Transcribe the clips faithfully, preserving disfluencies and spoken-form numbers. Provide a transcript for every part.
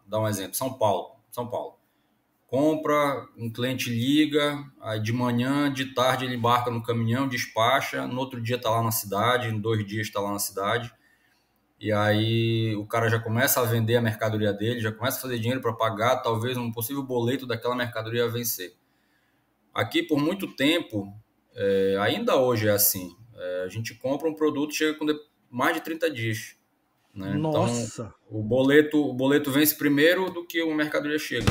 dar um exemplo, São Paulo, São Paulo. Compra, um cliente liga, aí de manhã, de tarde ele embarca no caminhão, despacha, no outro dia está lá na cidade, em dois dias está lá na cidade, e aí o cara já começa a vender a mercadoria dele, já começa a fazer dinheiro para pagar talvez um possível boleto daquela mercadoria a vencer. Aqui, por muito tempo, é, ainda hoje é assim, é, a gente compra um produto e chega com mais de trinta dias. Né? Então, Nossa! o boleto, o boleto vence primeiro do que a mercadoria chega.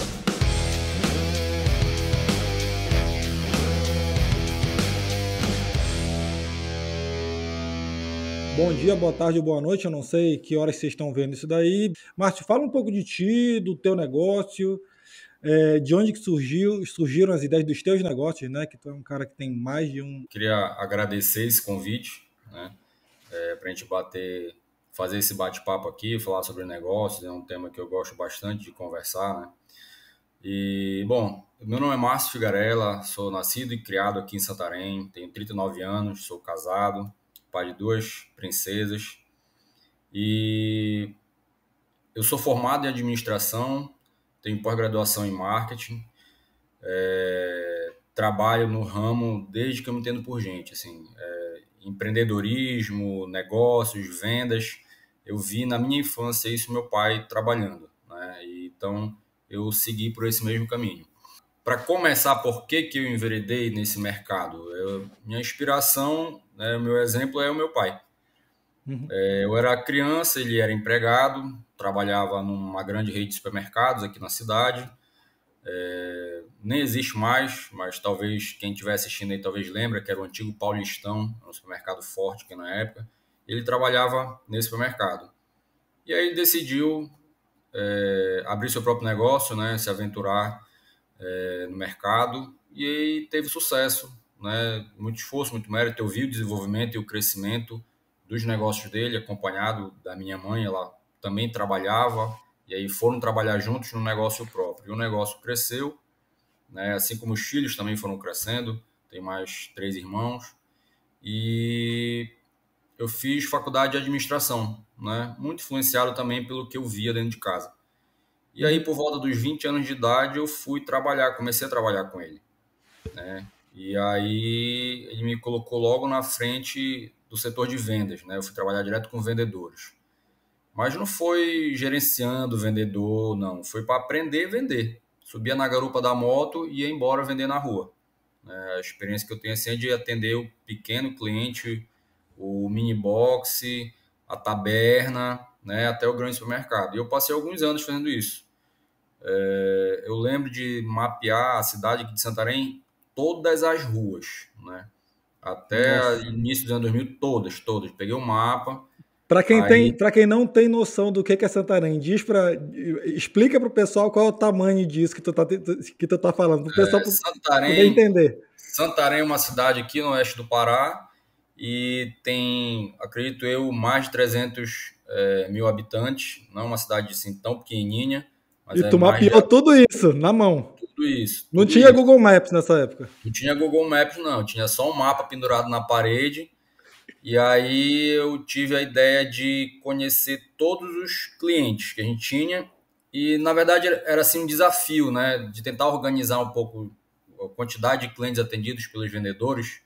Bom dia, boa tarde, boa noite. Eu não sei que horas vocês estão vendo isso daí. Márcio, fala um pouco de ti, do teu negócio, é, de onde que surgiu, surgiram as ideias dos teus negócios, né? Que tu é um cara que tem mais de um... Queria agradecer esse convite, né? É, para a gente bater, fazer esse bate-papo aqui, falar sobre negócios, é um tema que eu gosto bastante de conversar, né? E, bom, meu nome é Márcio Figarella, sou nascido e criado aqui em Santarém, tenho trinta e nove anos, sou casado, pai de duas princesas e eu sou formado em administração, tenho pós-graduação em marketing, é, trabalho no ramo desde que eu me entendo por gente, assim, é, empreendedorismo, negócios, vendas, eu vi na minha infância isso meu pai trabalhando, né? E, então eu segui por esse mesmo caminho. Para começar, por que, que eu enveredei nesse mercado? Eu, minha inspiração, né, meu exemplo é o meu pai. Uhum. É, eu era criança, ele era empregado, trabalhava numa grande rede de supermercados aqui na cidade. É, nem existe mais, mas talvez quem estiver assistindo aí talvez lembre que era o antigo Paulistão, um supermercado forte aqui na época. Ele trabalhava nesse supermercado. E aí ele decidiu é, abrir seu próprio negócio, né, se aventurar é, no mercado, e aí teve sucesso, né? Muito esforço, muito mérito. Eu vi o desenvolvimento e o crescimento dos negócios dele, acompanhado da minha mãe, ela também trabalhava, e aí foram trabalhar juntos no negócio próprio. E o negócio cresceu, né? Assim como os filhos também foram crescendo, tem mais três irmãos, e eu fiz faculdade de administração, né? Muito influenciado também pelo que eu via dentro de casa. E aí, Uhum. por volta dos vinte anos de idade, eu fui trabalhar, comecei a trabalhar com ele, né? E aí, ele me colocou logo na frente do setor de vendas, né? Eu fui trabalhar direto com vendedores. Mas não foi gerenciando vendedor, não. Foi para aprender a vender. Subia na garupa da moto e ia embora vender na rua. A experiência que eu tenho assim, é de atender o pequeno cliente, o mini box, a taberna, né? Até o grande supermercado. E eu passei alguns anos fazendo isso. É, eu lembro de mapear a cidade aqui de Santarém, todas as ruas, né? Até Nossa. início dos anos dois mil, todas, todas. Peguei o mapa, Para quem tem, aí para quem não tem noção do que que é Santarém, diz para explica para o pessoal qual é o tamanho disso que tu tá que tu tá falando, para o pessoal é, poder Santarém, entender. Santarém é uma cidade aqui no oeste do Pará e tem, acredito eu, mais de trezentos é, mil habitantes. Não é uma cidade assim tão pequenininha, mas E é tu mais de mapeou tudo isso na mão. tudo isso, Não tudo tinha isso. Google Maps nessa época. Não tinha Google Maps, não. Tinha só um mapa pendurado na parede. E aí eu tive a ideia de conhecer todos os clientes que a gente tinha. E, na verdade, era assim um desafio, né? De tentar organizar um pouco a quantidade de clientes atendidos pelos vendedores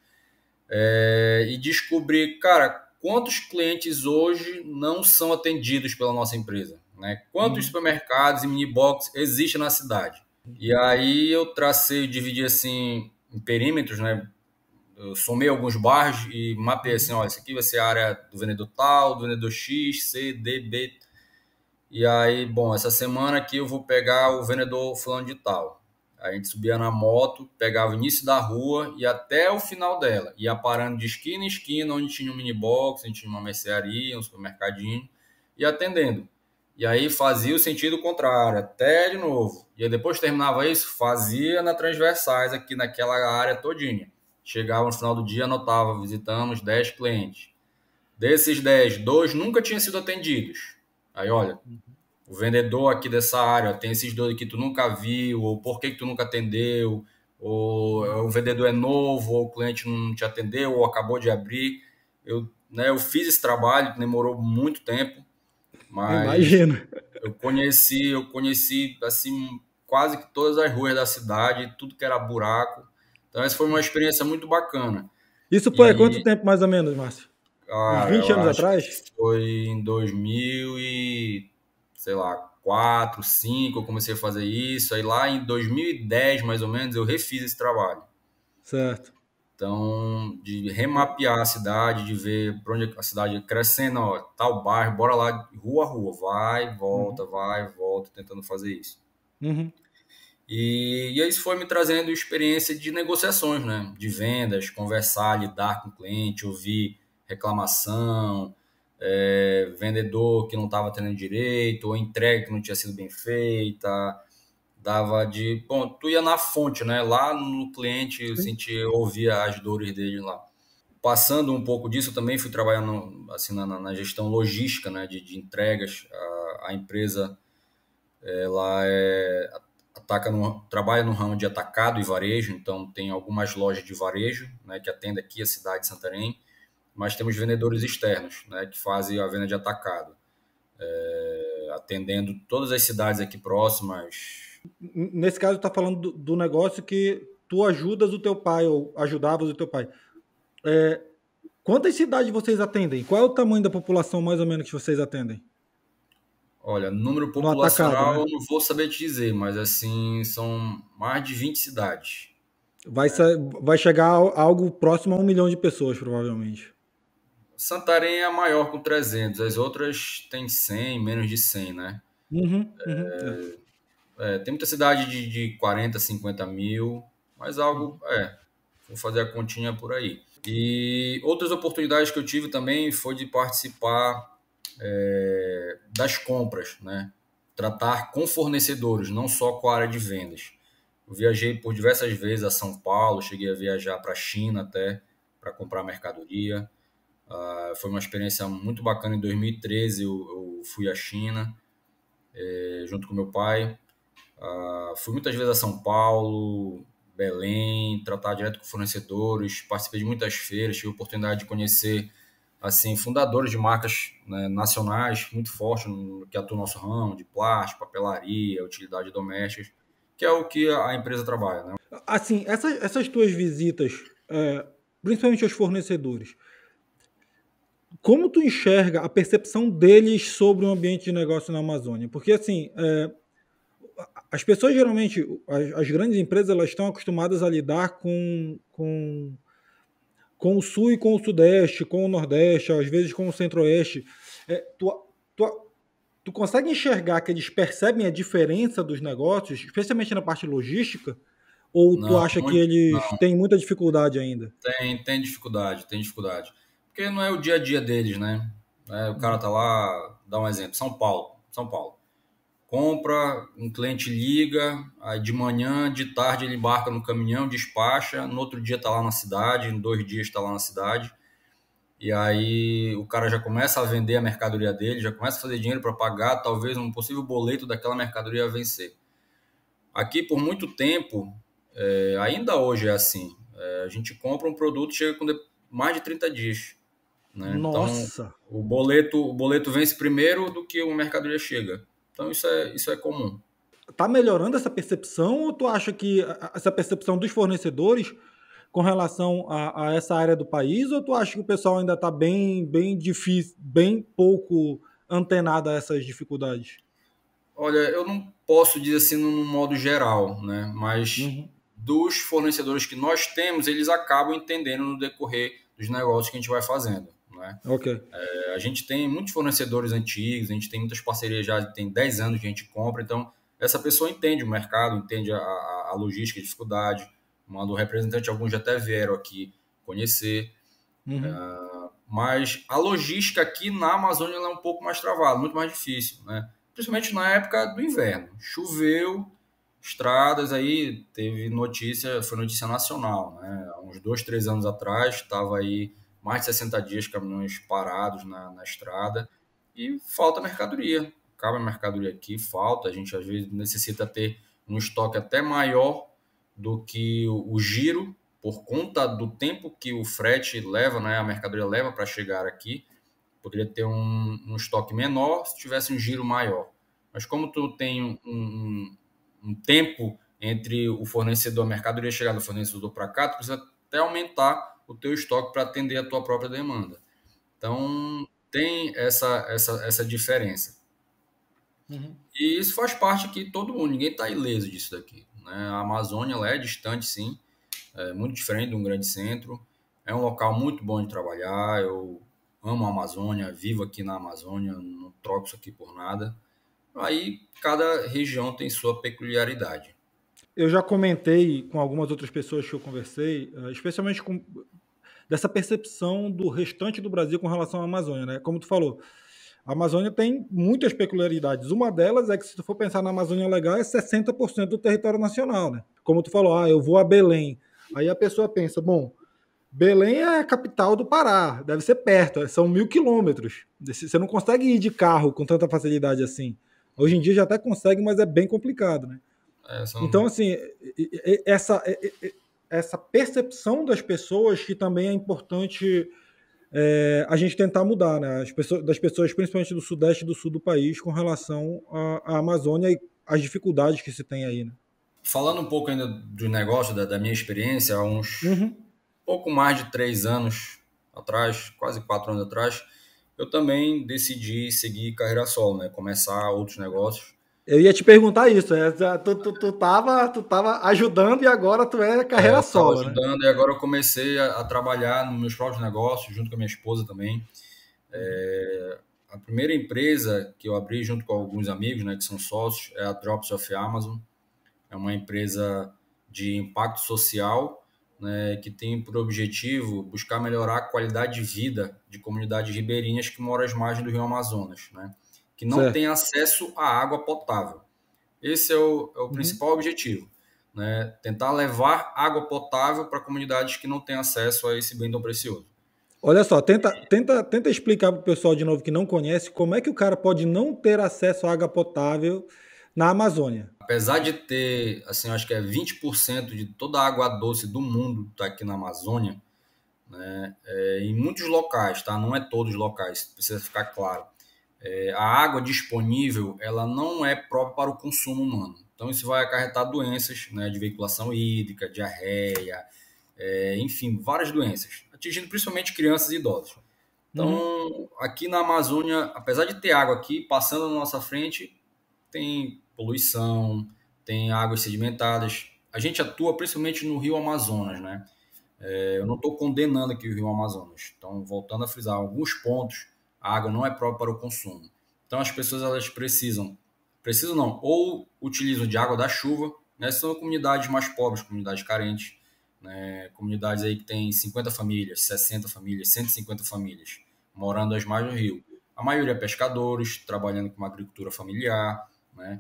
é, e descobrir, cara, quantos clientes hoje não são atendidos pela nossa empresa, né? Quantos Uhum. supermercados e mini box existem na cidade? E aí eu tracei, dividi assim em perímetros, né? Eu somei alguns bairros e mapeei assim, ó, isso aqui vai ser a área do vendedor tal, do vendedor X, C, D, B. E aí, bom, essa semana aqui eu vou pegar o vendedor fulano de tal. A gente subia na moto, pegava o início da rua e até o final dela. Ia parando de esquina em esquina, onde tinha um mini box, onde tinha uma mercearia, um supermercadinho, e atendendo. E aí fazia o sentido contrário, até de novo. E aí depois terminava isso, fazia na transversais aqui naquela área todinha. Chegava no final do dia, anotava, visitamos dez clientes. Desses dez, dois nunca tinham sido atendidos. Aí, olha, o vendedor aqui dessa área, tem esses dois que tu nunca viu, ou por que, que tu nunca atendeu, ou o vendedor é novo, ou o cliente não te atendeu, ou acabou de abrir. Eu, né, eu fiz esse trabalho, demorou muito tempo, mas Imagina. eu conheci, eu conheci assim quase que todas as ruas da cidade, tudo que era buraco. Então essa foi uma experiência muito bacana. Isso foi há quanto E, tempo mais ou menos, Márcio? Uns cara, vinte eu anos acho que atrás? foi em dois mil e, sei lá, quatro, cinco, eu comecei a fazer isso. Aí lá em dois mil e dez, mais ou menos, eu refiz esse trabalho. Certo. Então, de remapear a cidade, de ver para onde a cidade crescendo, ó, tal bairro, bora lá, rua a rua, vai, volta, Uhum. vai, volta, tentando fazer isso. Uhum. E, e isso foi me trazendo experiência de negociações, né? De vendas, conversar, lidar com o cliente, ouvir reclamação, é, vendedor que não estava tendo direito, ou entrega que não tinha sido bem feita, dava de... Bom, tu ia na fonte, né? Lá no cliente, eu Sim. sentia, eu ouvia as dores dele lá. Passando um pouco disso, eu também fui trabalhando assim, na, na gestão logística, né? De, de entregas. A, a empresa, ela é ataca no, trabalha no ramo de atacado e varejo, então tem algumas lojas de varejo, né, que atendem aqui a cidade de Santarém, mas temos vendedores externos, né, que fazem a venda de atacado, é, atendendo todas as cidades aqui próximas. Nesse caso, tu tá falando do, do negócio que tu ajudas o teu pai, ou ajudavas o teu pai. É, quantas cidades vocês atendem? Qual é o tamanho da população, mais ou menos, que vocês atendem? Olha, número No atacado, populacional né? eu não vou saber te dizer, mas assim, são mais de vinte cidades. Vai, sa- vai chegar a algo próximo a um milhão de pessoas, provavelmente. Santarém é a maior com trezentos, as outras têm cem, menos de cem, né? Uhum, uhum, é. É, tem muita cidade de, de quarenta, cinquenta mil, mas algo, Uhum. é, vou fazer a continha por aí. E outras oportunidades que eu tive também foi de participar é, das compras, né? Tratar com fornecedores, não só com a área de vendas. Eu viajei por diversas vezes a São Paulo, cheguei a viajar para a China até para comprar mercadoria. Ah, foi uma experiência muito bacana. Em dois mil e treze eu, eu fui à China é, junto com meu pai. Uh, fui muitas vezes a São Paulo, Belém, tratar direto com fornecedores, participei de muitas feiras, tive a oportunidade de conhecer assim fundadores de marcas, né, nacionais muito fortes no que atua no nosso ramo, de plástico, papelaria, utilidade doméstica, que é o que a empresa trabalha, né? Assim, essas, essas tuas visitas, é, principalmente aos fornecedores, como tu enxerga a percepção deles sobre o ambiente de negócio na Amazônia? Porque, assim, é, as pessoas geralmente, as, as, grandes empresas, elas estão acostumadas a lidar com, com, com o Sul e com o Sudeste, com o Nordeste, às vezes com o Centro-Oeste. É, tu, tu, tu consegue enxergar que eles percebem a diferença dos negócios, especialmente na parte logística? Ou tu Não, acha que muito, eles não, têm muita dificuldade ainda? tem, tem dificuldade, tem dificuldade. Porque não é o dia a dia deles, né? É, o cara tá lá, dá um exemplo, São Paulo, São Paulo. Compra, um cliente liga, aí de manhã, de tarde ele embarca no caminhão, despacha, no outro dia está lá na cidade, em dois dias está lá na cidade, e aí o cara já começa a vender a mercadoria dele, já começa a fazer dinheiro para pagar talvez um possível boleto daquela mercadoria a vencer. Aqui, por muito tempo, é, ainda hoje é assim, é, a gente compra um produto e chega com mais de trinta dias, né? Então, Nossa! o boleto, o boleto vence primeiro do que uma mercadoria chega. Então, isso é, isso é comum. Tá melhorando essa percepção ou tu acha que essa percepção dos fornecedores com relação a, a essa área do país, ou tu acha que o pessoal ainda está bem, bem difícil, bem pouco antenado a essas dificuldades? Olha, eu não posso dizer assim no modo geral, né? Mas Uhum. dos fornecedores que nós temos, eles acabam entendendo no decorrer dos negócios que a gente vai fazendo, né? Ok. É, a gente tem muitos fornecedores antigos, a gente tem muitas parcerias já, tem dez anos que a gente compra, então essa pessoa entende o mercado, entende a, a, a logística, a dificuldade, manda o representante, alguns já até vieram aqui conhecer, Uhum. mas a logística aqui na Amazônia ela é um pouco mais travada, muito mais difícil, né? Principalmente na época do inverno. Choveu, estradas, aí teve notícia, foi notícia nacional, né? Há uns dois, três anos atrás, estava aí mais de sessenta dias caminhões parados na, na estrada e falta mercadoria. Acaba a mercadoria aqui, falta. A gente às vezes necessita ter um estoque até maior do que o, o giro, por conta do tempo que o frete leva, né? A mercadoria leva para chegar aqui. Poderia ter um, um estoque menor se tivesse um giro maior. Mas como tu tem um, um, um tempo entre o fornecedor, a mercadoria chegar do fornecedor para cá, tu precisa até aumentar o teu estoque para atender a tua própria demanda. Então, tem essa, essa, essa diferença. Uhum. E isso faz parte que todo mundo, ninguém está ileso disso daqui, né? A Amazônia, ela é distante, sim, é muito diferente de um grande centro. É um local muito bom de trabalhar. Eu amo a Amazônia, vivo aqui na Amazônia, não troco isso aqui por nada. Aí, cada região tem sua peculiaridade. Eu já comentei com algumas outras pessoas que eu conversei, eh, especialmente com dessa percepção do restante do Brasil com relação à Amazônia, né? Como tu falou, a Amazônia tem muitas peculiaridades. Uma delas é que, se tu for pensar na Amazônia legal, é sessenta por cento do território nacional, né? Como tu falou, ah, eu vou a Belém. Aí a pessoa pensa, bom, Belém é a capital do Pará, deve ser perto, são mil quilômetros. Você não consegue ir de carro com tanta facilidade assim. Hoje em dia já até consegue, mas é bem complicado, né? É, são... Então, assim, essa, essa percepção das pessoas que também é importante é, a gente tentar mudar, né? As pessoas, das pessoas, principalmente do sudeste e do sul do país, com relação à, à Amazônia e às dificuldades que se tem aí, né? Falando um pouco ainda do negócio, da, da minha experiência, há uns Uhum. pouco mais de três anos atrás, quase quatro anos atrás, eu também decidi seguir carreira solo, né? Começar outros negócios. Eu ia te perguntar isso. É, tu, tu, tu, tava, tu tava ajudando e agora tu é É, carreira eu estava solo, né? ajudando e agora eu comecei a, a trabalhar nos meus próprios negócios, junto com a minha esposa também. É, a primeira empresa que eu abri junto com alguns amigos, né, que são sócios, é a Drops of Amazon. É uma empresa de impacto social, né, que tem por objetivo buscar melhorar a qualidade de vida de comunidades ribeirinhas que moram às margens do Rio Amazonas, né, que não têm Certo. acesso à água potável. Esse é o, é o Uhum. principal objetivo, né, tentar levar água potável para comunidades que não têm acesso a esse bem tão precioso. Olha só, tenta, tenta, tenta explicar para o pessoal de novo que não conhece como é que o cara pode não ter acesso à água potável na Amazônia. Apesar de ter, assim, acho que é vinte por cento de toda a água doce do mundo está aqui na Amazônia, né? É, em muitos locais, tá? Não é todos os locais, precisa ficar claro. É, a água disponível, ela não é própria para o consumo humano. Então, isso vai acarretar doenças, né, de veiculação hídrica, diarreia, é, enfim, várias doenças, atingindo principalmente crianças e idosos. Uhum. Então, aqui na Amazônia, apesar de ter água aqui passando na nossa frente, tem poluição, tem águas sedimentadas. A gente atua principalmente no Rio Amazonas, né? É, eu não estou condenando aqui o Rio Amazonas. Então, voltando a frisar, alguns pontos, a água não é própria para o consumo. Então, as pessoas elas precisam, precisam não, ou utilizam de água da chuva, né? São comunidades mais pobres, comunidades carentes, né? Comunidades aí que tem cinquenta famílias, sessenta famílias, cento e cinquenta famílias, morando às margens do rio. A maioria pescadores, trabalhando com uma agricultura familiar, né?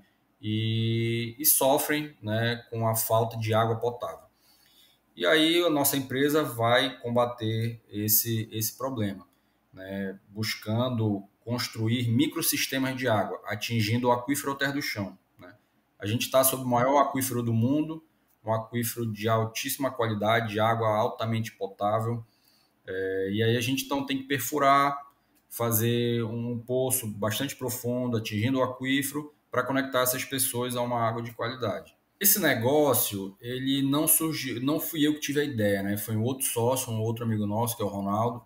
E, e sofrem, né, com a falta de água potável. E aí a nossa empresa vai combater esse, esse problema, né, buscando construir microsistemas de água, atingindo o aquífero terra do chão, né? A gente está sob o maior aquífero do mundo, um aquífero de altíssima qualidade, de água altamente potável, é, e aí a gente então tem que perfurar, fazer um poço bastante profundo, atingindo o aquífero, para conectar essas pessoas a uma água de qualidade. Esse negócio, ele não surgiu, não fui eu que tive a ideia, né? Foi um outro sócio, um outro amigo nosso, que é o Ronaldo.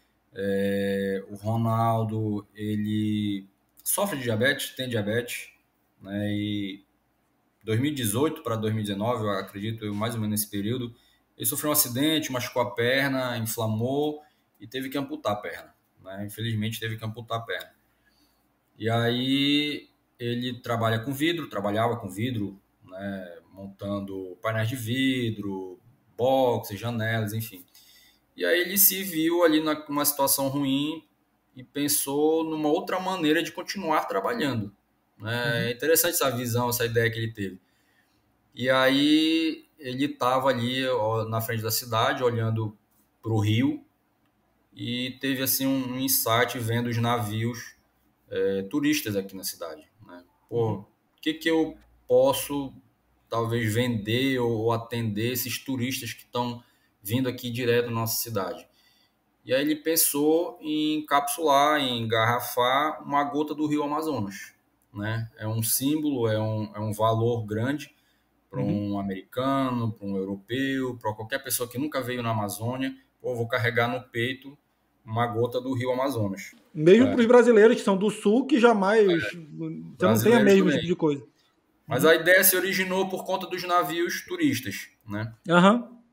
É, o Ronaldo, ele sofre de diabetes, tem diabetes, né? E dois mil e dezoito para dois mil e dezenove, eu acredito, mais ou menos nesse período, ele sofreu um acidente, machucou a perna, inflamou e teve que amputar a perna, né? Infelizmente, teve que amputar a perna. E aí ele trabalha com vidro, trabalhava com vidro, né, montando painéis de vidro, boxes, janelas, enfim. E aí ele se viu ali numa situação ruim e pensou numa outra maneira de continuar trabalhando, né? É Uhum. interessante essa visão, essa ideia que ele teve. E aí ele estava ali ó, na frente da cidade, olhando para o rio, e teve assim um insight vendo os navios é, turistas aqui na cidade, né? Pô, Uhum. o que que eu posso talvez vender ou atender esses turistas que estão vindo aqui direto na nossa cidade? E aí ele pensou em encapsular, em engarrafar uma gota do Rio Amazonas, né? É um símbolo, é um, é um valor grande para um uhum. americano, para um europeu, para qualquer pessoa que nunca veio na Amazônia. Pô, vou carregar no peito uma gota do rio Amazonas. Mesmo é. para os brasileiros que são do sul, que jamais... É. Você não tem a mesma tipo de coisa. Mas uhum. a ideia se originou por conta dos navios turistas, né? Aham. Uhum.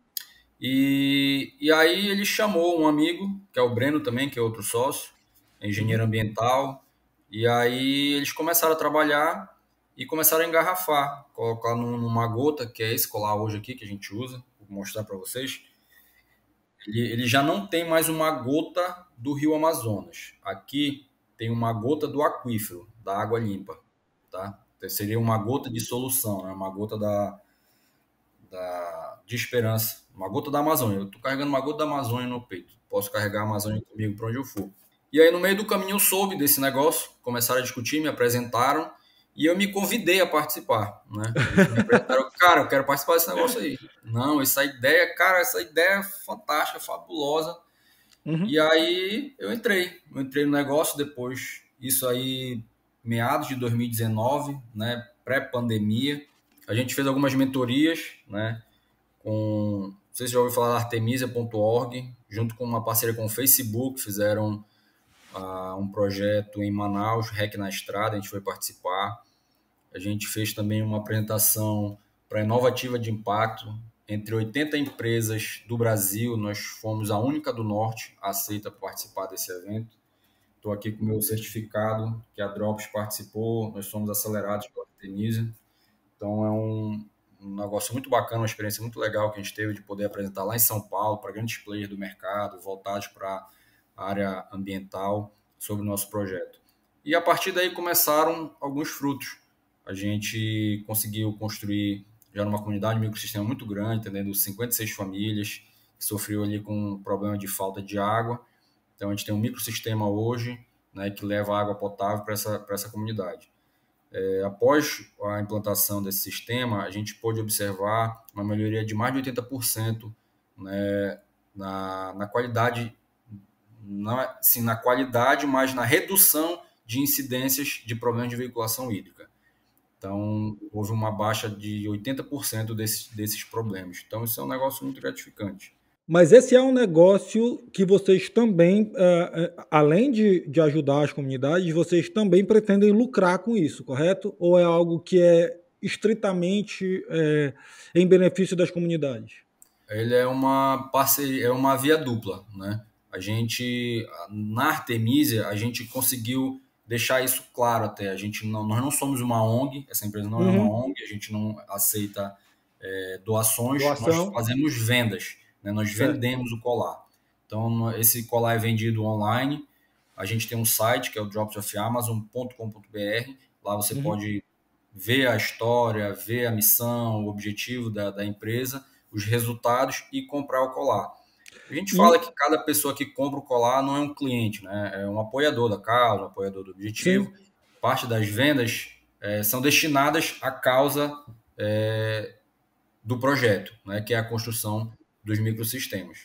E, e aí ele chamou um amigo, que é o Breno também, que é outro sócio, engenheiro ambiental, e aí eles começaram a trabalhar e começaram a engarrafar, colocar numa gota, que é esse colar hoje aqui que a gente usa, vou mostrar para vocês. Ele, ele já não tem mais uma gota do rio Amazonas. Aqui tem uma gota do aquífero, da água limpa, tá? Então, seria uma gota de solução, né? Uma gota da, da, de esperança, uma gota da Amazônia. Eu estou carregando uma gota da Amazônia no peito. Posso carregar a Amazônia comigo para onde eu for. E aí, no meio do caminho, eu soube desse negócio, começaram a discutir, me apresentaram, e eu me convidei a participar, né? Eles me apresentaram, cara, eu quero participar desse negócio aí. Não, essa ideia, cara, essa ideia é fantástica, fabulosa. Uhum. E aí, eu entrei. Eu entrei no negócio depois, isso aí, meados de dois mil e dezenove, né? Pré-pandemia. A gente fez algumas mentorias, né? Com, não sei se já ouviu falar da artemisia ponto org, junto com uma parceria com o Facebook, fizeram uh, um projeto em Manaus, Rec na Estrada, a gente foi participar. A gente fez também uma apresentação para a Inovativa de Impacto. Entre oitenta empresas do Brasil, nós fomos a única do Norte aceita participar desse evento. Estou aqui com o meu certificado, que a Drops participou, nós fomos acelerados pela Artemisia. Então, é um, um negócio muito bacana, uma experiência muito legal que a gente teve de poder apresentar lá em São Paulo para grandes players do mercado, voltados para a área ambiental, sobre o nosso projeto. E a partir daí começaram alguns frutos. A gente conseguiu construir já numa comunidade, um microsistema muito grande, entendendo cinquenta e seis famílias, que sofreu ali com um problema de falta de água. Então, a gente tem um microsistema hoje, né, que leva água potável para essa, para essa comunidade. É, após a implantação desse sistema, a gente pôde observar uma melhoria de mais de oitenta por cento, né, na, na qualidade, na, sim, na qualidade, mas na redução de incidências de problemas de veiculação hídrica. Então, houve uma baixa de oitenta por cento desses, desses problemas. Então, isso é um negócio muito gratificante. Mas esse é um negócio que vocês também, uh, uh, além de, de ajudar as comunidades, vocês também pretendem lucrar com isso, correto? Ou é algo que é estritamente uh, em benefício das comunidades? Ele é uma parceria, é uma via dupla, né? A gente, na Artemisia, a gente conseguiu deixar isso claro até. A gente não, nós não somos uma O N G, essa empresa não uhum. é uma O N G, a gente não aceita é, doações, Doação. Nós fazemos vendas, né? Nós certo. Vendemos o colar. Então, esse colar é vendido online, a gente tem um site que é o drops of amazon ponto com ponto b r, lá você uhum. pode ver a história, ver a missão, o objetivo da, da empresa, os resultados e comprar o colar. A gente fala que cada pessoa que compra o colar não é um cliente, né? É um apoiador da causa, um apoiador do objetivo. Sim. Parte das vendas é, são destinadas à causa é, do projeto, né? Que é a construção dos microsistemas.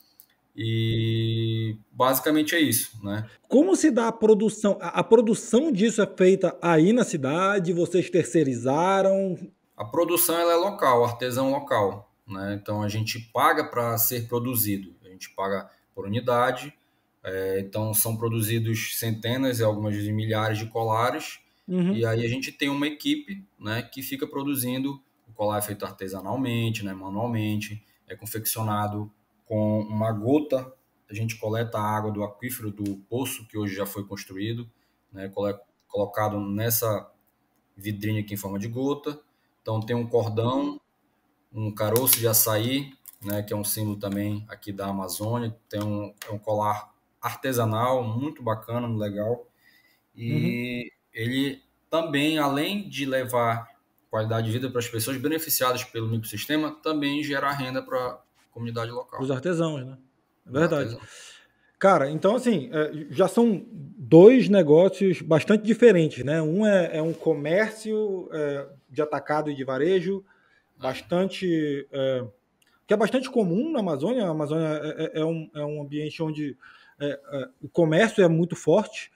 E basicamente é isso, né? Como se dá a produção? A, a produção disso é feita aí na cidade? Vocês terceirizaram? A produção ela é local, artesão local. Né? Então, a gente paga para ser produzido, a gente paga por unidade, é, então são produzidos centenas e algumas vezes milhares de colares, uhum. e aí a gente tem uma equipe, né, que fica produzindo. O colar é feito artesanalmente, né, manualmente, é confeccionado com uma gota, a gente coleta a água do aquífero do poço, que hoje já foi construído, né, colocado nessa vidrinha aqui em forma de gota, então tem um cordão, um caroço de açaí, né, que é um símbolo também aqui da Amazônia. Tem um, é um colar artesanal, muito bacana, muito legal. E uhum. ele também, além de levar qualidade de vida para as pessoas beneficiadas pelo microsistema, também gera renda para a comunidade local. Para os artesãos, né? É verdade. Cara, então assim, já são dois negócios bastante diferentes, né? Um é, é um comércio é, de atacado e de varejo, bastante é, que é bastante comum na Amazônia. A Amazônia é, é, um, é um ambiente onde é, é, o comércio é muito forte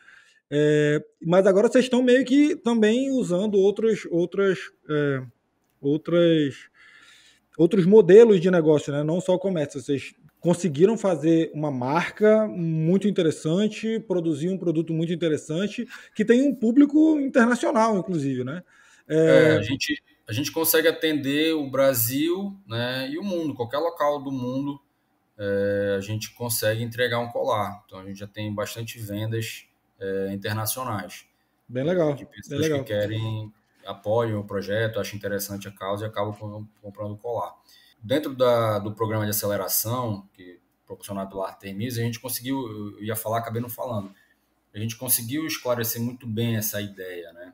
É, mas agora vocês estão meio que também usando outros, outras, é, outras, outros modelos de negócio, né? Não só o comércio. Vocês conseguiram fazer uma marca muito interessante, produzir um produto muito interessante, que tem um público internacional, inclusive, né? É, É, a gente, a gente consegue atender o Brasil, né, e o mundo, qualquer local do mundo, é, a gente consegue entregar um colar. Então a gente já tem bastante vendas é, internacionais, bem é, de legal, bem pessoas que legal. querem, apoiam o projeto, acham interessante a causa e acabam com- comprando o colar. Dentro da, do programa de aceleração, que proporcionado pela Artemis, a gente conseguiu, eu ia falar, acabei não falando, a gente conseguiu esclarecer muito bem essa ideia, né?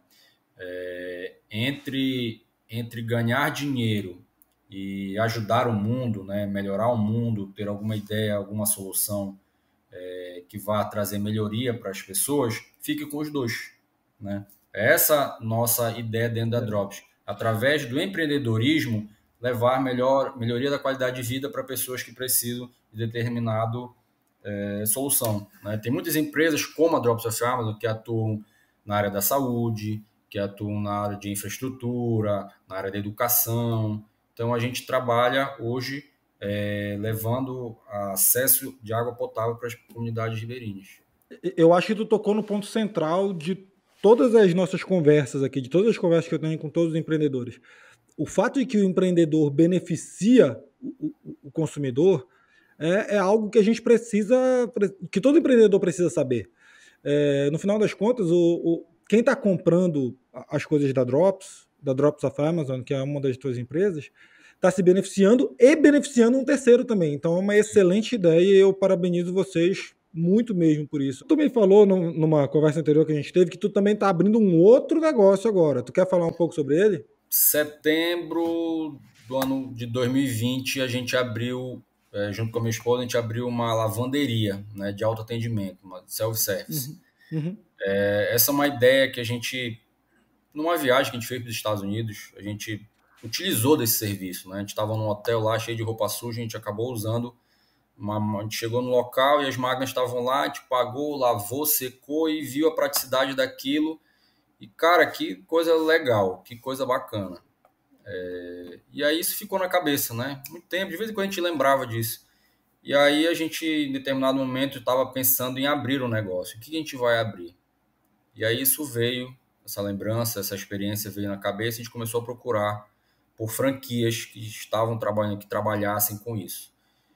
É, entre, entre ganhar dinheiro e ajudar o mundo, né, melhorar o mundo, ter alguma ideia, alguma solução é, que vá trazer melhoria para as pessoas, fique com os dois. Né? É essa nossa ideia dentro da Drops. Através do empreendedorismo, levar melhor, melhoria da qualidade de vida para pessoas que precisam de determinado é, solução. Né? Tem muitas empresas como a Drops of Amazon que atuam na área da saúde, que atuam na área de infraestrutura, na área da educação. Então, a gente trabalha hoje é, levando acesso de água potável para as comunidades ribeirinhas. Eu acho que tu tocou no ponto central de todas as nossas conversas aqui, de todas as conversas que eu tenho com todos os empreendedores. O fato de que o empreendedor beneficia o, o, o consumidor é, é algo que a gente precisa, que todo empreendedor precisa saber. É, no final das contas, o, o, quem está comprando as coisas da Drops, da Drops of Amazon, que é uma das tuas empresas, está se beneficiando e beneficiando um terceiro também. Então é uma excelente ideia e eu parabenizo vocês muito mesmo por isso. Tu também falou numa conversa anterior que a gente teve que tu também está abrindo um outro negócio agora. Tu quer falar um pouco sobre ele? Setembro do ano de dois mil e vinte, a gente abriu, é, junto com a minha esposa, a gente abriu uma lavanderia, né, de autoatendimento, uma self-service. Uhum. Uhum. É, essa é uma ideia que a gente, numa viagem que a gente fez para os Estados Unidos, a gente utilizou desse serviço. Né? A gente estava num hotel lá cheio de roupa suja, a gente acabou usando. Uma, a gente chegou no local e as máquinas estavam lá, a gente pagou, lavou, secou e viu a praticidade daquilo. E, cara, que coisa legal, que coisa bacana. É, e aí isso ficou na cabeça, né? Muito tempo, de vez em quando a gente lembrava disso. E aí a gente, em determinado momento, estava pensando em abrir um negócio. O que a gente vai abrir? E aí isso veio, essa lembrança, essa experiência veio na cabeça e a gente começou a procurar por franquias que estavam trabalhando, que trabalhassem com isso.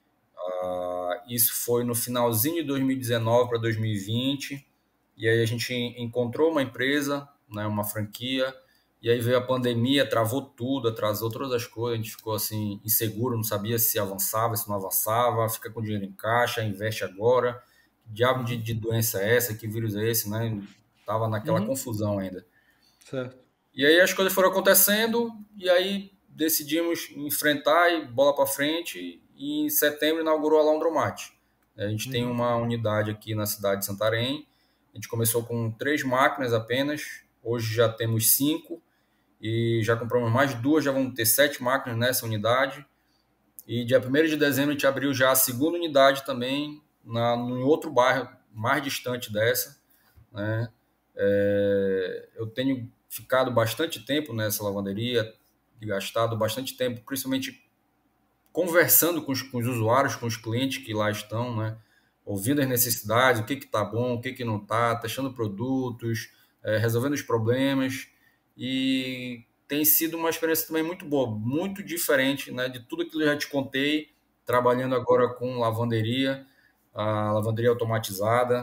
Uh, isso foi no finalzinho de dois mil e dezenove para dois mil e vinte, e aí a gente encontrou uma empresa, né, uma franquia, e aí veio a pandemia, travou tudo, atrasou todas as coisas, a gente ficou assim inseguro, não sabia se avançava, se não avançava, fica com dinheiro em caixa, investe agora, que diabo de, de doença é essa, que vírus é esse, né? Tava naquela Uhum. confusão ainda. Certo. E aí as coisas foram acontecendo, e aí decidimos enfrentar e bola para frente, e em setembro inaugurou a Laundromat. A gente uhum. tem uma unidade aqui na cidade de Santarém, a gente começou com três máquinas apenas, hoje já temos cinco, e já compramos mais duas, já vamos ter sete máquinas nessa unidade, e dia primeiro de dezembro a gente abriu já a segunda unidade também, na, em outro bairro mais distante dessa, né? É, eu tenho ficado bastante tempo nessa lavanderia, gastado bastante tempo, principalmente conversando com os, com os usuários, com os clientes que lá estão, né? Ouvindo as necessidades, o que está bom, o que, que não está, testando produtos, é, resolvendo os problemas, e tem sido uma experiência também muito boa, muito diferente, né, de tudo aquilo que eu já te contei, trabalhando agora com lavanderia, a lavanderia automatizada,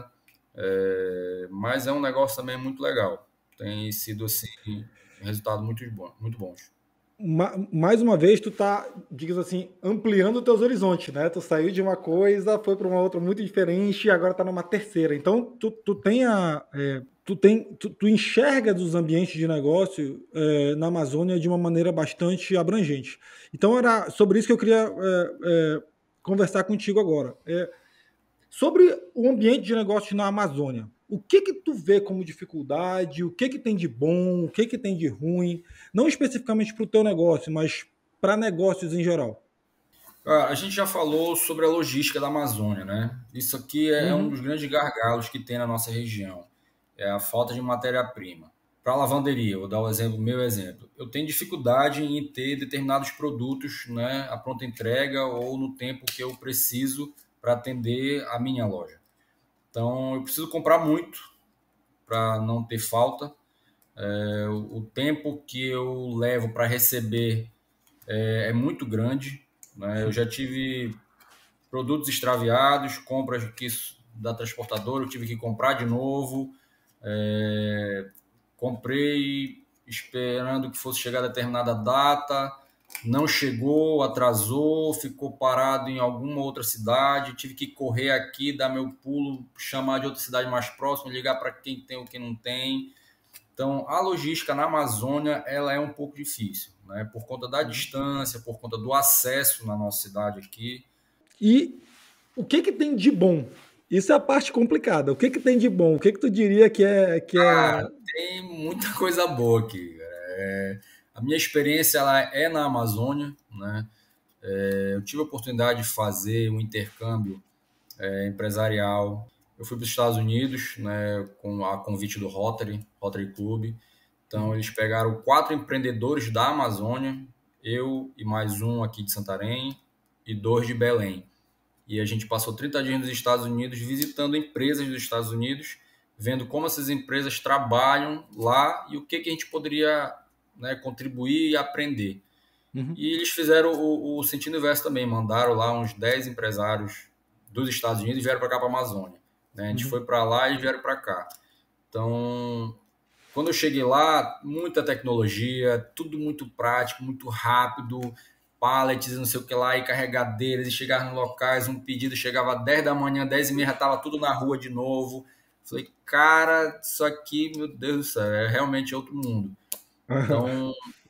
é, mas é um negócio também muito legal. Tem sido assim, resultados muito bons, muito bons. Mais uma vez, tu tá, digamos assim, ampliando os teus horizontes, né? Tu saiu de uma coisa, foi para uma outra muito diferente e agora tá numa terceira. Então, tu, tu tem a, é, tu tem, tu, tu enxerga dos ambientes de negócio é, na Amazônia de uma maneira bastante abrangente. Então, era sobre isso que eu queria é, é, conversar contigo agora. É, sobre o ambiente de negócio na Amazônia. O que que tu vê como dificuldade? O que que tem de bom? O que que tem de ruim? Não especificamente para o teu negócio, mas para negócios em geral. A gente já falou sobre a logística da Amazônia, né? Isso aqui é uhum. um dos grandes gargalos que tem na nossa região. é a falta de matéria-prima. Para a lavanderia, vou dar o exemplo, meu exemplo, eu tenho dificuldade em ter determinados produtos, né, a pronta entrega ou no tempo que eu preciso para atender a minha loja. Então, eu preciso comprar muito para não ter falta. É, o, o tempo que eu levo para receber é, é muito grande, né? Eu já tive produtos extraviados, compras que, da transportadora, eu tive que comprar de novo. É, comprei esperando que fosse chegar a determinada data, não chegou, atrasou, ficou parado em alguma outra cidade, tive que correr aqui, dar meu pulo, chamar de outra cidade mais próxima, ligar para quem tem ou quem não tem. Então, a logística na Amazônia, ela é um pouco difícil, né? Por conta da distância, por conta do acesso na nossa cidade aqui. E o que que tem de bom? Isso é a parte complicada. O que que tem de bom? O que que tu diria que é... Que é... Ah, tem muita coisa boa aqui. É, a minha experiência ela é na Amazônia, né? É, eu tive a oportunidade de fazer um intercâmbio é, empresarial. Eu fui para os Estados Unidos, né, com a convite do Rotary, Rotary Club. Então, eles pegaram quatro empreendedores da Amazônia, eu e mais um aqui de Santarém e dois de Belém. E a gente passou trinta dias nos Estados Unidos visitando empresas dos Estados Unidos, vendo como essas empresas trabalham lá e o que, que a gente poderia, né, contribuir e aprender. Uhum. E eles fizeram o, o sentido inverso também, mandaram lá uns dez empresários dos Estados Unidos e vieram para cá, para a Amazônia. Né? A gente uhum. foi para lá e vieram para cá. Então, quando eu cheguei lá, muita tecnologia, tudo muito prático, muito rápido, pallets e não sei o que lá, e carregadeiras, e chegar nos locais, um pedido chegava às dez da manhã, dez e meia, estava tudo na rua de novo. Falei, cara, isso aqui, meu Deus do céu, é realmente outro mundo. Então,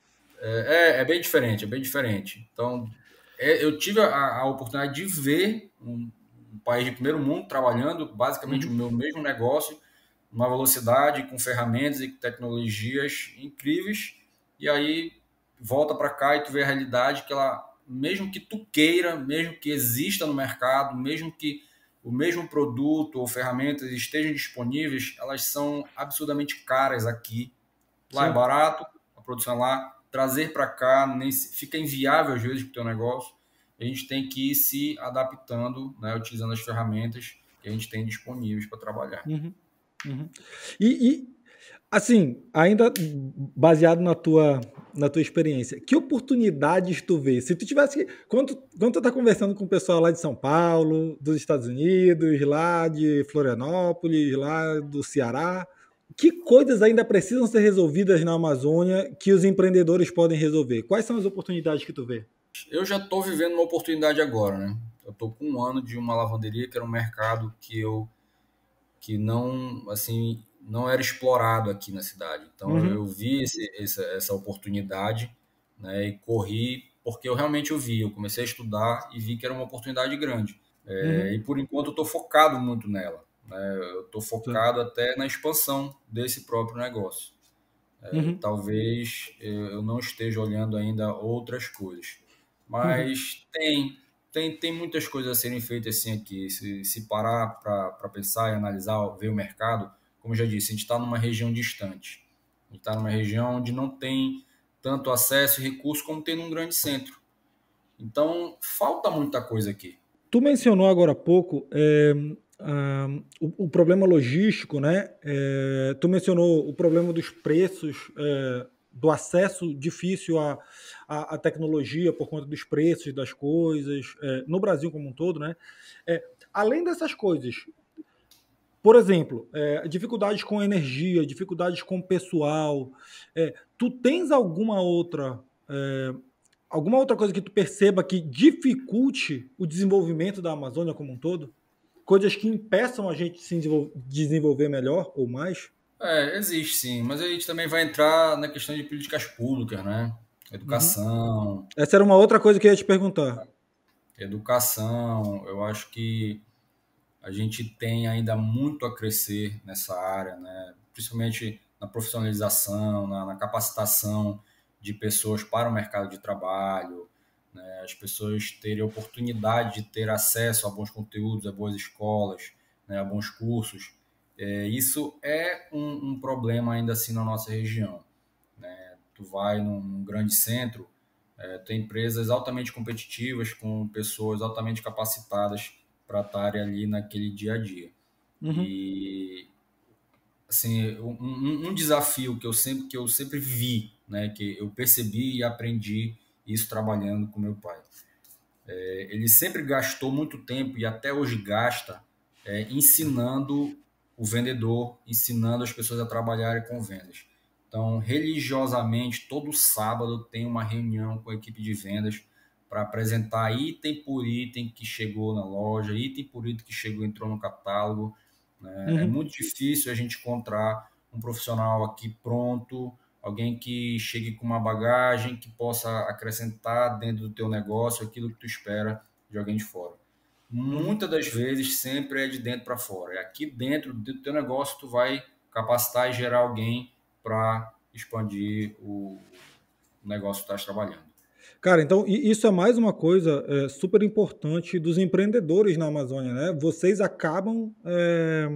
é, é bem diferente, é bem diferente. Então, é, eu tive a, a oportunidade de ver um, um país de primeiro mundo trabalhando basicamente uhum. o meu mesmo negócio, uma velocidade, com ferramentas e tecnologias incríveis, e aí volta para cá e tu vê a realidade que ela, mesmo que tu queira, mesmo que exista no mercado, mesmo que o mesmo produto ou ferramentas estejam disponíveis, elas são absurdamente caras aqui. Lá Sim. é barato, a produção é lá, trazer para cá nem fica inviável às vezes para o teu negócio. A gente tem que ir se adaptando, né, utilizando as ferramentas que a gente tem disponíveis para trabalhar. Uhum. Uhum. E, e, assim, ainda baseado na tua, na tua experiência, que oportunidades tu vê? Se tu tivesse... Quando, quando tu tá conversando com o pessoal lá de São Paulo, dos Estados Unidos, lá de Florianópolis, lá do Ceará, que coisas ainda precisam ser resolvidas na Amazônia que os empreendedores podem resolver? Quais são as oportunidades que tu vê? Eu já estou vivendo uma oportunidade agora, né? Eu estou com um ano de uma lavanderia que era um mercado que eu que não, assim, não era explorado aqui na cidade. Então, uhum. eu vi esse, essa, essa oportunidade, né, e corri porque eu realmente eu vi. Eu comecei a estudar e vi que era uma oportunidade grande. É, uhum. E, por enquanto, eu estou focado muito nela. Né? Eu estou focado Sim. até na expansão desse próprio negócio. É, uhum. Talvez eu não esteja olhando ainda outras coisas. Mas uhum. tem... Tem, tem muitas coisas a serem feitas assim aqui. Se, se parar para pensar e analisar, ver o mercado, como eu já disse, a gente está numa região distante. A gente está numa região onde não tem tanto acesso e recurso como tem num grande centro. Então, falta muita coisa aqui. Tu mencionou agora há pouco é, uh, o, o problema logístico, né? É, tu mencionou o problema dos preços, é, do acesso difícil à, à, à tecnologia por conta dos preços das coisas, é, no Brasil como um todo, né? É, além dessas coisas, por exemplo, é, dificuldades com energia, dificuldades com pessoal, é, tu tens alguma outra, é, alguma outra coisa que tu perceba que dificulte o desenvolvimento da Amazônia como um todo? Coisas que impeçam a gente de se desenvolver melhor ou mais? É, existe sim, mas a gente também vai entrar na questão de políticas públicas, né? Educação. Uhum. Essa era uma outra coisa que eu ia te perguntar. Educação, eu acho que a gente tem ainda muito a crescer nessa área, né? Principalmente na profissionalização, na, na capacitação de pessoas para o mercado de trabalho, né? As pessoas terem oportunidade de ter acesso a bons conteúdos, a boas escolas, né? A bons cursos. É, isso é um, um problema ainda assim na nossa região, né? Tu vai num, num grande centro, é, tem empresas altamente competitivas com pessoas altamente capacitadas para estarem ali naquele dia a dia. Uhum, E assim, um, um- um desafio que eu sempre que eu sempre vi, né, que eu percebi e aprendi isso trabalhando com meu pai. É, ele sempre gastou muito tempo e até hoje gasta é, ensinando o vendedor, ensinando as pessoas a trabalharem com vendas. Então, religiosamente, todo sábado tem uma reunião com a equipe de vendas para apresentar item por item que chegou na loja, item por item que chegou, entrou no catálogo, né? É uhum, muito difícil a gente encontrar um profissional aqui pronto, alguém que chegue com uma bagagem que possa acrescentar dentro do teu negócio aquilo que tu espera de alguém de fora. uhum. Muitas das vezes sempre é de dentro para fora. É aqui dentro do teu negócio tu vai capacitar e gerar alguém para expandir o negócio que tu estás trabalhando. Cara, então i- isso é mais uma coisa é, super importante dos empreendedores na Amazônia, né? Vocês acabam é,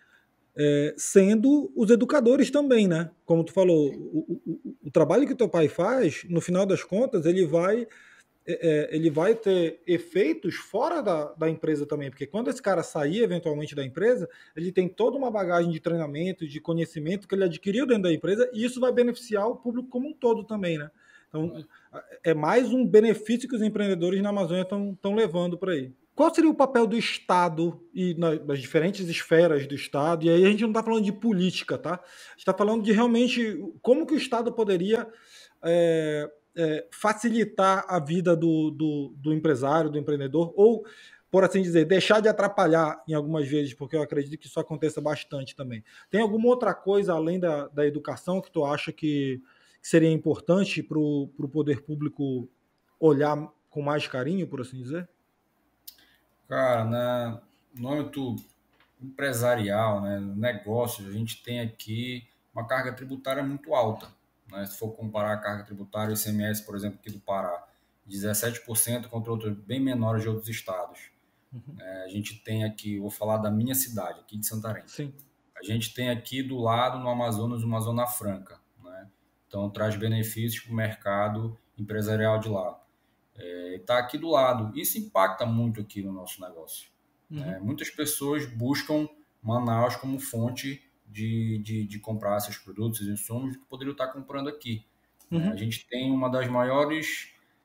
é, sendo os educadores também, né? Como tu falou, o, o- o- o trabalho que teu pai faz, no final das contas, ele vai é, é, ele vai ter efeitos fora da, da empresa também, porque quando esse cara sair eventualmente da empresa, ele tem toda uma bagagem de treinamento, de conhecimento que ele adquiriu dentro da empresa, e isso vai beneficiar o público como um todo também, né? Então, é mais um benefício que os empreendedores na Amazônia estão levando para aí. Qual seria o papel do Estado e na- nas diferentes esferas do Estado? E aí a gente não está falando de política, tá? A gente está falando de realmente como que o Estado poderia é, é, facilitar a vida do, do, do empresário, do empreendedor, ou, por assim dizer, deixar de atrapalhar em algumas vezes, porque eu acredito que isso aconteça bastante também. Tem alguma outra coisa além da, da educação que tu acha que, que seria importante para o poder público olhar com mais carinho, por assim dizer? Cara, na, no âmbito empresarial, né, negócio, a gente tem aqui uma carga tributária muito alta, né? Se for comparar a carga tributária, o I C M S, por exemplo, aqui do Pará, dezessete por cento contra outros bem menores de outros estados. Uhum. É, a gente tem aqui, vou falar da minha cidade, aqui de Santarém. Sim. A gente tem aqui do lado, no Amazonas, uma zona franca, né? Então traz benefícios para o mercado empresarial de lá. Está aqui do lado. Isso impacta muito aqui no nosso negócio, né? Uhum. Muitas pessoas buscam Manaus como fonte de, de, de comprar seus produtos e insumos que poderiam estar comprando aqui, né? A Uhum. gente tem uma das maiores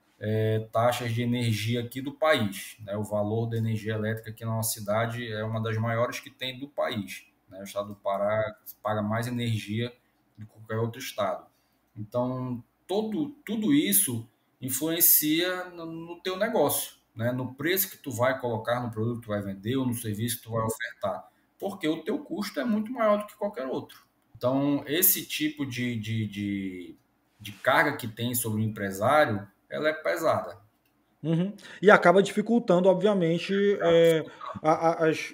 é, taxas de energia aqui do país, né? O valor da energia elétrica aqui na nossa cidade é uma das maiores que tem do país, né? O estado do Pará paga mais energia do que qualquer outro estado. Então, todo, tudo isso influencia no, no teu negócio, né? No preço que tu vai colocar no produto que tu vai vender ou no serviço que tu vai ofertar, porque o teu custo é muito maior do que qualquer outro. Então, esse tipo de, de, de, de carga que tem sobre o empresário, ela é pesada. Uhum. E acaba dificultando, obviamente, é, a- a- as-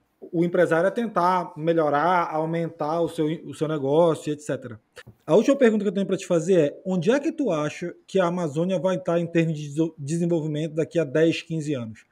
o empresário a tentar melhorar, aumentar o seu, o seu negócio, etcétera. A última pergunta que eu tenho para te fazer é: onde é que tu acha que a Amazônia vai estar em termos de deso- desenvolvimento daqui a dez, quinze anos?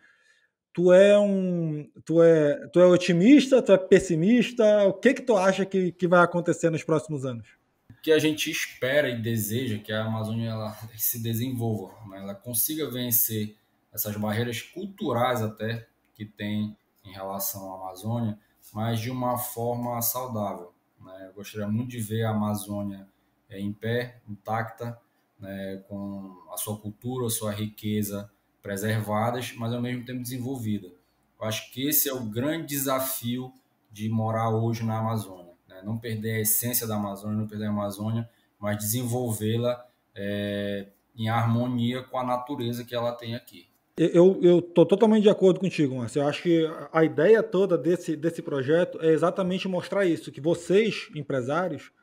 Tu é um, tu é, tu é otimista, tu é pessimista? O que que tu acha que, que vai acontecer nos próximos anos? O que a gente espera e deseja que a Amazônia ela se desenvolva, né? Ela consiga vencer essas barreiras culturais até que tem em relação à Amazônia, mas de uma forma saudável, né? Eu gostaria muito de ver a Amazônia é, em pé, intacta, né? Com a sua cultura, a sua riqueza preservadas, mas ao mesmo tempo desenvolvida. Eu acho que esse é o grande desafio de morar hoje na Amazônia, né? Não perder a essência da Amazônia, não perder a Amazônia, mas desenvolvê-la é, em harmonia com a natureza que ela tem aqui. Eu eu tô totalmente de acordo contigo, Márcio. Eu acho que a ideia toda desse, desse projeto é exatamente mostrar isso, que vocês, empresários,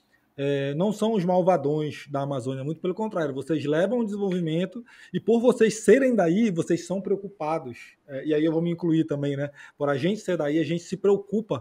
eh, não são os malvadões da Amazônia, muito pelo contrário, vocês levam o desenvolvimento e por vocês serem daí, vocês são preocupados. Eh, e aí eu vou me incluir também, né? Por a gente ser daí, a gente se preocupa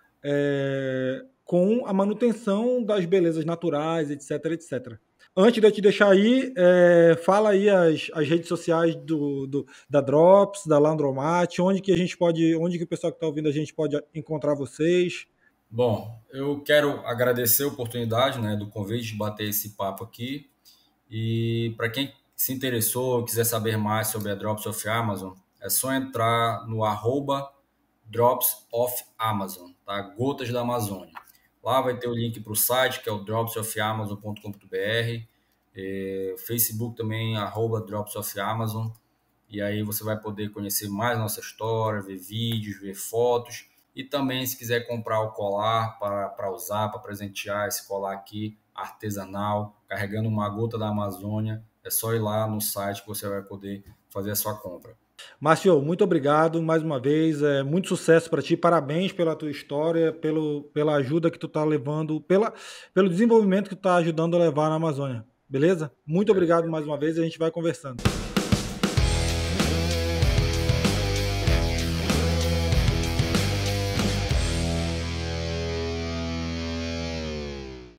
eh, com a manutenção das belezas naturais, etc, etcétera. Antes de eu te deixar aí, é, fala aí as, as redes sociais do, do- da Drops, da Landromat, onde que a gente pode, onde que o pessoal que está ouvindo a gente pode encontrar vocês. Bom, eu quero agradecer a oportunidade, né, do convite de bater esse papo aqui. E para quem se interessou, quiser saber mais sobre a Drops of Amazon, é só entrar no arroba Drops of Amazon, tá? Gotas da Amazônia. Lá vai ter o link para o site, que é o drops of amazon ponto com ponto b r. É, Facebook também, arroba Drops of Amazon. E aí você vai poder conhecer mais nossa história, ver vídeos, ver fotos. E também, se quiser comprar o colar para usar, para presentear esse colar aqui, artesanal, carregando uma gota da Amazônia, é só ir lá no site que você vai poder fazer a sua compra. Márcio, muito obrigado mais uma vez, é, muito sucesso para ti, parabéns pela tua história, pelo, pela ajuda que tu está levando, pela, pelo desenvolvimento que tu está ajudando a levar na Amazônia, beleza? Muito obrigado mais uma vez e a gente vai conversando.